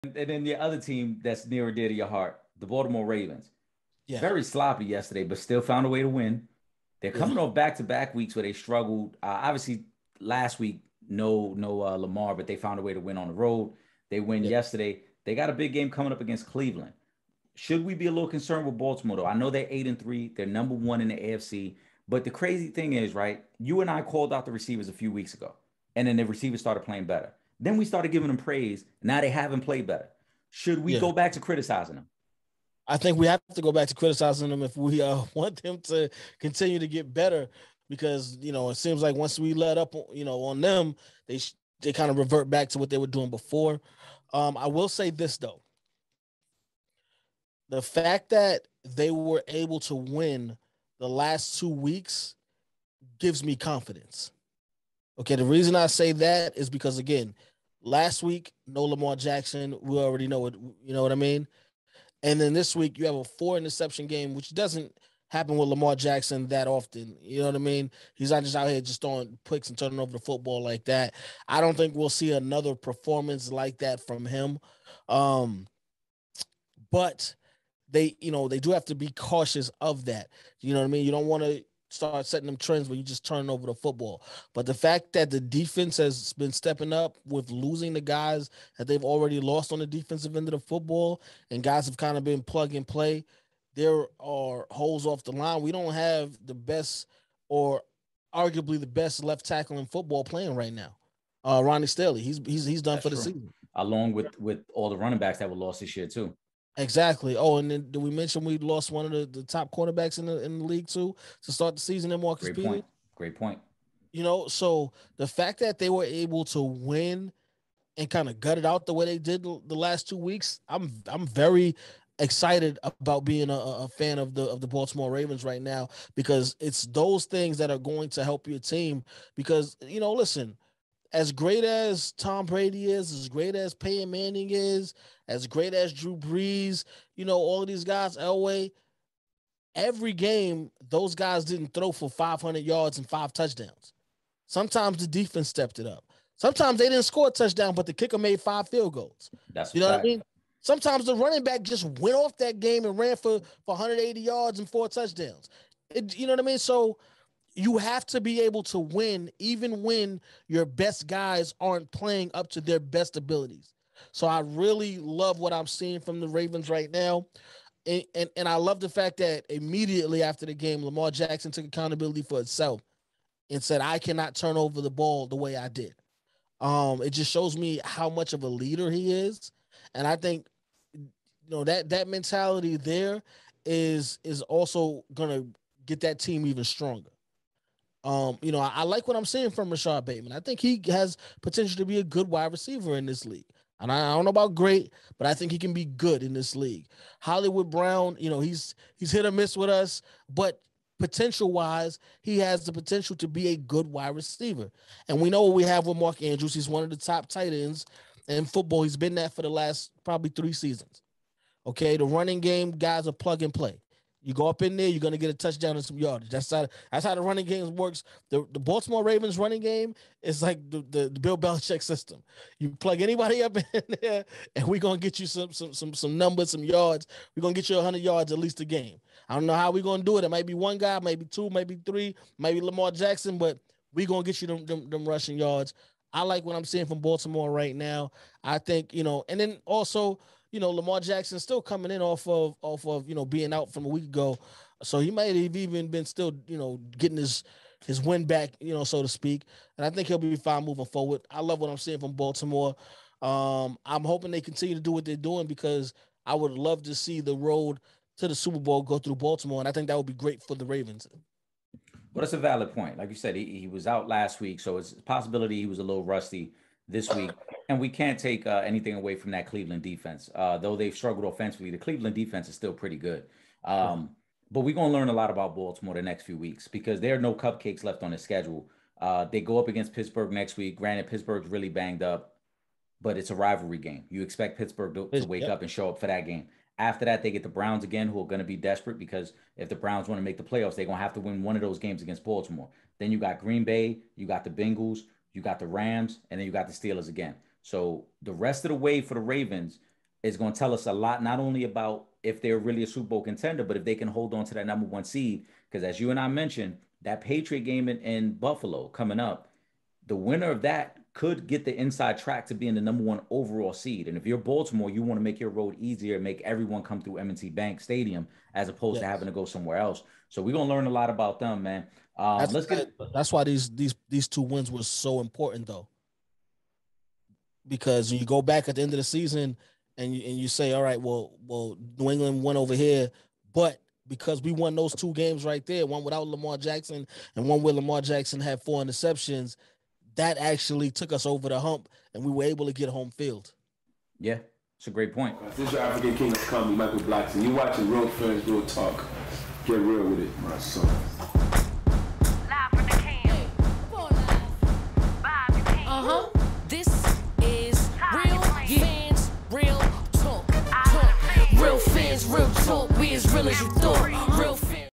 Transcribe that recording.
And then the other team that's near and dear to your heart, the Baltimore Ravens. Yeah, Very sloppy yesterday, but still found a way to win. They're yeah, coming off back-to-back weeks where they struggled. Obviously, last week, no Lamar, but they found a way to win on the road. They win yeah. yesterday. They got a big game coming up against Cleveland. Should we be a little concerned with Baltimore though? I know they're 8-3. They're number one in the AFC. But the crazy thing is, right? You and I called out the receivers a few weeks ago, and then the receivers started playing better. Then we started giving them praise. Now they haven't played better. Should we Yeah. go back to criticizing them? I think we have to go back to criticizing them if we want them to continue to get better, because it seems like once we let up on them, they kind of revert back to what they were doing before. I will say this though: the fact that they were able to win the last 2 weeks gives me confidence. Okay, the reason I say that is because again, last week no Lamar Jackson, we already know it. You know what I mean? And then this week you have a 4 interception game, which doesn't happen with Lamar Jackson that often. You know what I mean? He's not just out here just throwing picks and turning over the football like that. I don't think we'll see another performance like that from him. Um, but they do have to be cautious of that. You know what I mean? You don't want to start setting them trends where you just turn over the football. But the fact that the defense has been stepping up with losing the guys that they've already lost on the defensive end of the football, and guys have kind of been plug and play, there are holes off the line. We don't have the best, or arguably the best, left tackle in football playing right now. Ronnie Stanley, he's done That's for the true. season. Along with all the running backs that were lost this year too. Exactly. Oh, and then did we mention we lost one of the top cornerbacks in the league too to start the season in Marcus Great Peters? point. Great point. So the fact that they were able to win and kind of gut it out the way they did the last 2 weeks, I'm very excited about being a fan of the Baltimore Ravens right now, because it's those things that are going to help your team. Because listen, as great as Tom Brady is, as great as Peyton Manning is, as great as Drew Brees, all of these guys, Elway, every game, those guys didn't throw for 500 yards and 5 touchdowns. Sometimes the defense stepped it up. Sometimes they didn't score a touchdown, but the kicker made 5 field goals. That's a You know what I fact. mean? Sometimes the running back just went off that game and ran for 180 yards and 4 touchdowns. You know what I mean? So you have to be able to win even when your best guys aren't playing up to their best abilities. So I really love what I'm seeing from the Ravens right now. And I love the fact that immediately after the game, Lamar Jackson took accountability for itself and said, I cannot turn over the ball the way I did. It just shows me how much of a leader he is. And I think that mentality there is also gonna get that team even stronger. I like what I'm seeing from Rashad Bateman. I think he has potential to be a good wide receiver in this league. And I don't know about great, but I think he can be good in this league. Hollywood Brown, he's hit or miss with us, but potential wise, he has the potential to be a good wide receiver. And we know what we have with Mark Andrews. He's one of the top tight ends in football. He's been that for the last probably 3 seasons. Okay, the running game guys are plug and play. You go up in there, you're gonna get a touchdown and some yardage. That's how the running game works. The Baltimore Ravens running game is like the Bill Belichick system. You plug anybody up in there, and we're gonna get you some numbers, some yards. We're gonna get you 100 yards at least a game. I don't know how we're gonna do it. It might be one guy, maybe two, maybe three, maybe Lamar Jackson, but we're gonna get you them rushing yards. I like what I'm seeing from Baltimore right now. I think, and then also, Lamar Jackson's still coming in off of being out from a week ago, so he might have even been still getting his win back, so to speak. And I think he'll be fine moving forward. I love what I'm seeing from Baltimore. I'm hoping they continue to do what they're doing, because I would love to see the road to the Super Bowl go through Baltimore, and I think that would be great for the Ravens. But it's a valid point. Like you said, he was out last week, so it's a possibility he was a little rusty this week. And we can't take anything away from that Cleveland defense. Though they've struggled offensively, the Cleveland defense is still pretty good. Right. But we're going to learn a lot about Baltimore the next few weeks because there are no cupcakes left on the schedule. They go up against Pittsburgh next week. Granted, Pittsburgh's really banged up, but it's a rivalry game. You expect Pittsburgh to wake Yep. up and show up for that game. After that, they get the Browns again, who are going to be desperate because if the Browns want to make the playoffs, they're going to have to win one of those games against Baltimore. Then you got Green Bay, you got the Bengals, you got the Rams, and then you got the Steelers again. So the rest of the way for the Ravens, is going to tell us a lot, not only about if they're really a Super Bowl contender, but if they can hold on to that number one seed. Because as you and I mentioned, that Patriot game in Buffalo coming up, the winner of that could get the inside track to being the number one overall seed. And if you're Baltimore, you want to make your road easier, make everyone come through M&T Bank Stadium as opposed to having to go somewhere else. So we're gonna learn a lot about them, man. That's why these 2 wins were so important, though, because you go back at the end of the season and you say, all right, well, New England won over here, but because we won those 2 games right there, one without Lamar Jackson and one where Lamar Jackson had 4 interceptions, that actually took us over the hump, and we were able to get home field. Yeah, it's a great point. This is your African King of Comedy, Michael Blackson. You watching Real Friends, Real Talk. Get real with it, my son. Live from the can. This is Real Fans, Real Talk. Real fans, real talk. We as real as you thought. Real